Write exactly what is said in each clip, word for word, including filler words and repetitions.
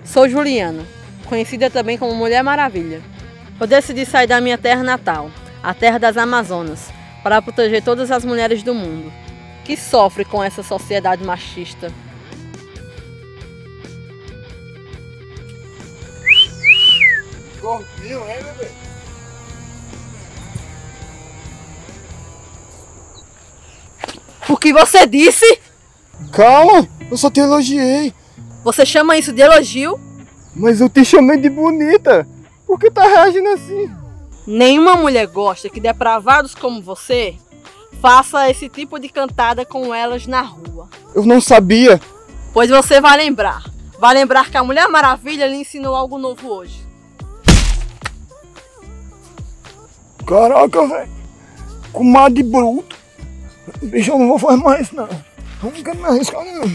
Sou Juliana, conhecida também como Mulher Maravilha. Eu decidi sair da minha terra natal, a terra das Amazonas, para proteger todas as mulheres do mundo, que sofrem com essa sociedade machista. Gordinho, hein, bebê? O que você disse? Calma, eu só te elogiei. Você chama isso de elogio? Mas eu te chamei de bonita. Por que tá reagindo assim? Nenhuma mulher gosta que depravados como você faça esse tipo de cantada com elas na rua. Eu não sabia. Pois você vai lembrar. Vai lembrar que a Mulher Maravilha lhe ensinou algo novo hoje. Caraca, velho. Comadre bruto. Bicho, eu não vou fazer mais não. Eu não quero me arriscar não.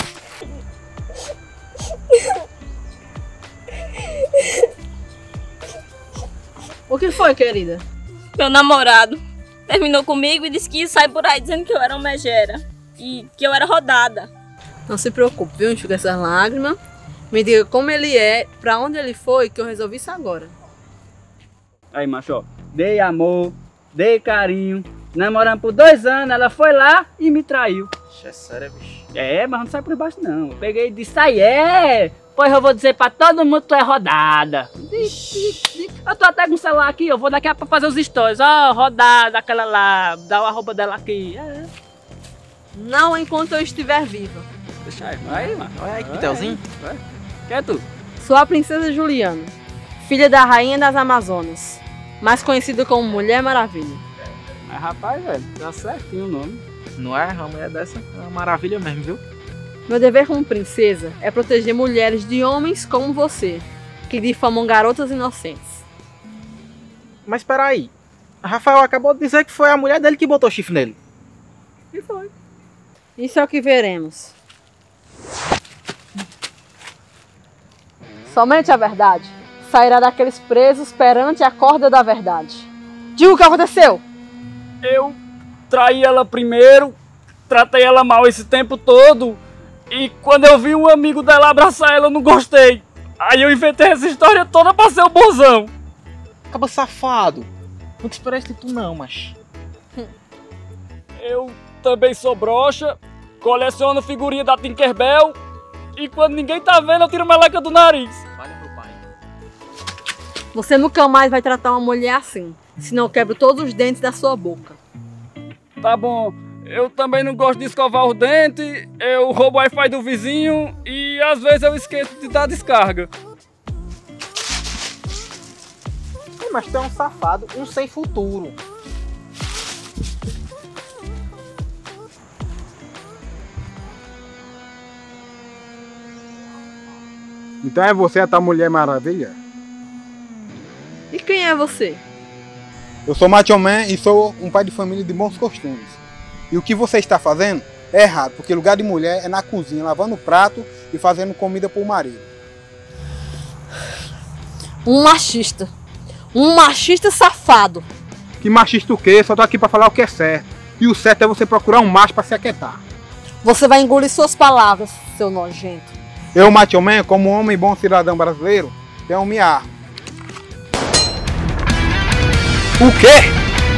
O que foi, querida? Meu namorado terminou comigo e disse que ia sair por aí dizendo que eu era uma megera e que eu era rodada. Não se preocupe, viu? Enxuga essas lágrimas. Me diga como ele é, pra onde ele foi, que eu resolvi isso agora. Aí, macho, ó. Dei amor, dei carinho. Namorando por dois anos, ela foi lá e me traiu. É sério, bicho? É, mas não sai por baixo, não. Eu peguei e disse, aí é. Pois eu vou dizer pra todo mundo que tu é rodada. Eu tô até com o celular aqui, eu vou daqui a pouco fazer os stories. Ó, oh, rodada, aquela lá, dá o arroba dela aqui. É. Não enquanto eu estiver viva. Deixa aí, aí, mano. Olha aí que pitelzinho. Quem é tu? Sou a princesa Juliana, filha da rainha das Amazonas, mais conhecida como Mulher Maravilha. Mas rapaz, velho, dá certinho o nome. Não é? Uma mulher dessa é uma maravilha mesmo, viu? Meu dever como princesa é proteger mulheres de homens como você, que difamam garotas inocentes. Mas peraí, Rafael acabou de dizer que foi a mulher dele que botou chifre nele. E foi. Isso é o que veremos. Somente a verdade sairá daqueles presos perante a corda da verdade. Diga o que aconteceu! Eu traí ela primeiro, tratei ela mal esse tempo todo. E quando eu vi um amigo dela abraçar ela, eu não gostei. Aí eu inventei essa história toda pra ser o bonzão. Acaba safado. Não te esperei de tu não, mas... Eu também sou broxa, coleciono figurinha da Tinkerbell. E quando ninguém tá vendo, eu tiro meleca do nariz. Olha, meu pai. Você nunca mais vai tratar uma mulher assim, senão eu quebro todos os dentes da sua boca. Tá bom. Eu também não gosto de escovar os dentes, eu roubo o Wi-Fi do vizinho e às vezes eu esqueço de dar descarga. Mas tu é um safado, um sem futuro. Então é você a tal Mulher Maravilha? E quem é você? Eu sou Macho Man e sou um pai de família de bons costumes. E o que você está fazendo é errado, porque lugar de mulher é na cozinha, lavando prato e fazendo comida para o marido. Um machista. Um machista safado. Que machista o quê? Só tô aqui para falar o que é certo. E o certo é você procurar um macho para se aquietar. Você vai engolir suas palavras, seu nojento. Eu, Macho Man, como homem e bom cidadão brasileiro, tenho minha arma. O quê?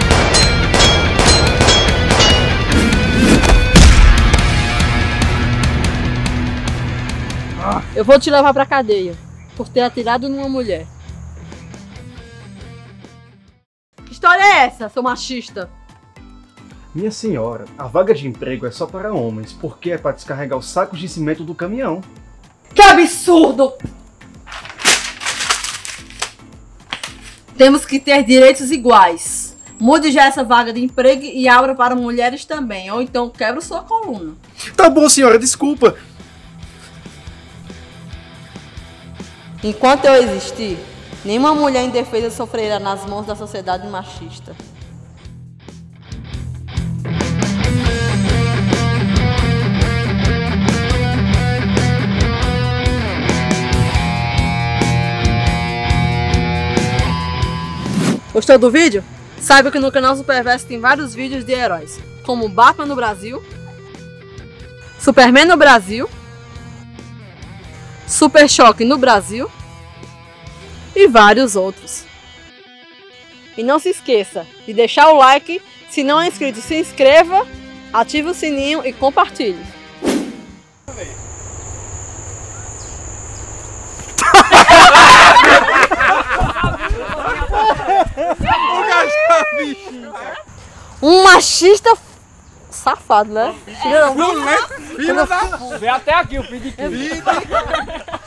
Eu vou te levar pra cadeia por ter atirado numa mulher. Que história é essa, seu machista? Minha senhora, a vaga de emprego é só para homens, porque é para descarregar os sacos de cimento do caminhão. Que absurdo! Temos que ter direitos iguais. Mude já essa vaga de emprego e abra para mulheres também, ou então quebra sua coluna. Tá bom, senhora, desculpa. Enquanto eu existir, nenhuma mulher indefesa sofrerá nas mãos da sociedade machista. Gostou do vídeo? Saiba que no canal Superverso tem vários vídeos de heróis, como Batman no Brasil, Superman no Brasil Super Choque no Brasil e vários outros. E não se esqueça de deixar o like, se não é inscrito, se inscreva, ative o sininho e compartilhe. Um machista safado, né? Filho da puta. Vem até aqui o pedido.